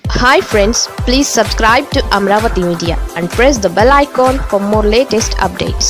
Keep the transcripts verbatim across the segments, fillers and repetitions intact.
Hi friends, please subscribe to Amaravathi Media and press the bell icon for more latest updates.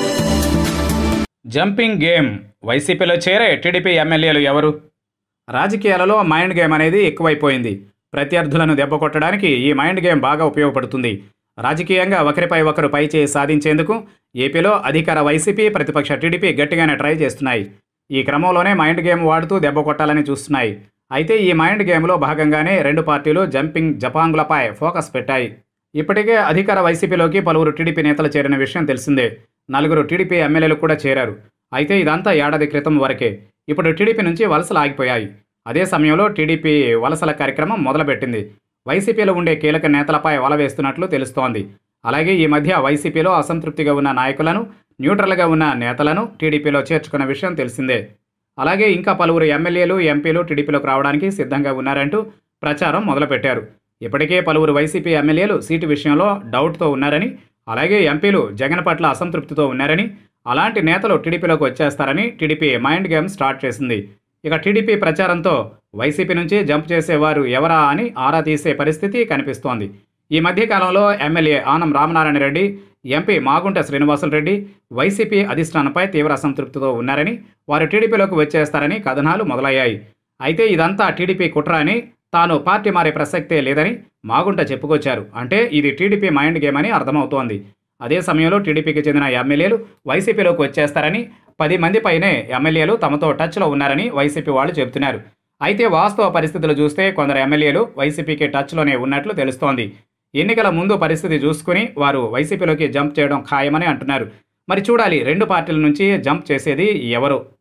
Jumping game వైసీపీలో చేరే TDP ఎమ్మెల్యేలు ఎవరు? రాజకీయాలలో mind game అనేది ఎక్కువైపోయింది. ప్రత్యర్థులను దెబ్బకొట్టడానికి ఈ మైండ్ గేమ్ బాగా ఉపయోగపడుతుంది. రాజకీయంగా ఒకరిపై ఒకరు పైచేయి సాధించేందుకు ఏపీలో అధికార వైసీపీ, ప్రతిపక్ష టీడీపీ గట్టిగానే ట్రై చేస్తున్నాయి. ఈ క్రమంలోనే మైండ్ గేమ్ వాడుతూ దెబ్బ కొట్టాలని చూస్తున్నాయి. అయితే ఈ మైండ్ గేమ్లో భాగంగానే రెండు పార్టీలు జంపింగ్ జపాంగులపై ఫోకస్ పెట్టాయి. ఇప్పటికే అధికార వైసీపీలోకి పలువురు టీడీపీ నేతలు చేరిన విషయం తెలిసిందే. నలుగురు టీడీపీ ఎమ్మెల్యేలు కూడా చేరారు. అయితే ఇదంతా ఏడాది క్రితం వరకే. ఇప్పుడు టీడీపీ నుంచి వలసలు ఆగిపోయాయి. అదే సమయంలో టీడీపీ వలసల కార్యక్రమం మొదలుపెట్టింది. వైసీపీలో ఉండే కీలక నేతలపై వల వేస్తున్నట్లు తెలుస్తోంది. అలాగే ఈ మధ్య వైసీపీలో అసంతృప్తిగా ఉన్న నాయకులను, న్యూట్రల్గా ఉన్న నేతలను టీడీపీలో చేర్చుకున్న విషయం తెలిసిందే. అలాగే ఇంకా పలువురు ఎమ్మెల్యేలు, ఎంపీలు టీడీపీలోకి రావడానికి సిద్ధంగా ఉన్నారంటూ ప్రచారం మొదలుపెట్టారు. ఇప్పటికే పలువురు వైసీపీ ఎమ్మెల్యేలు సీటు విషయంలో డౌట్తో ఉన్నారని, అలాగే ఎంపీలు జగన్ పట్ల అసంతృప్తితో ఉన్నారని, అలాంటి నేతలు టీడీపీలోకి వచ్చేస్తారని టీడీపీ మైండ్ గేమ్ స్టార్ట్ చేసింది. ఇక టీడీపీ ప్రచారంతో వైసీపీ నుంచి జంప్ చేసేవారు ఎవరా అని ఆరా తీసే పరిస్థితి కనిపిస్తోంది. ఈ మధ్యకాలంలో MLA Anam Ramanarayana Reddy, MP Magunta Srinivasulu Reddy YCP అధిష్టానంపై తీవ్ర అసంతృప్తితో ఉన్నారని, వారు టీడీపీలోకి వచ్చేస్తారని కథనాలు మొదలయ్యాయి. అయితే ఇదంతా టీడీపీ కుట్ర అని, తాను పార్టీ మారే ప్రసక్తే లేదని మాగుంట చెప్పుకొచ్చారు. అంటే ఇది టీడీపీ మైండ్ గేమ్ అని అర్థమవుతోంది. అదే సమయంలో టీడీపీకి చెందిన ఎమ్మెల్యేలు వైసీపీలోకి వచ్చేస్తారని, పది మంది పైనే ఎమ్మెల్యేలు తమతో టచ్లో ఉన్నారని వైసీపీ వాళ్ళు చెబుతున్నారు. అయితే వాస్తవ పరిస్థితులు చూస్తే కొందరు ఎమ్మెల్యేలు వైసీపీకి టచ్లోనే ఉన్నట్లు తెలుస్తోంది. ఎన్నికల ముందు పరిస్థితి చూసుకుని వారు వైసీపీలోకి జంప్ చేయడం ఖాయమని అంటున్నారు. మరి చూడాలి రెండు పార్టీల నుంచి జంప్ చేసేది ఎవరు?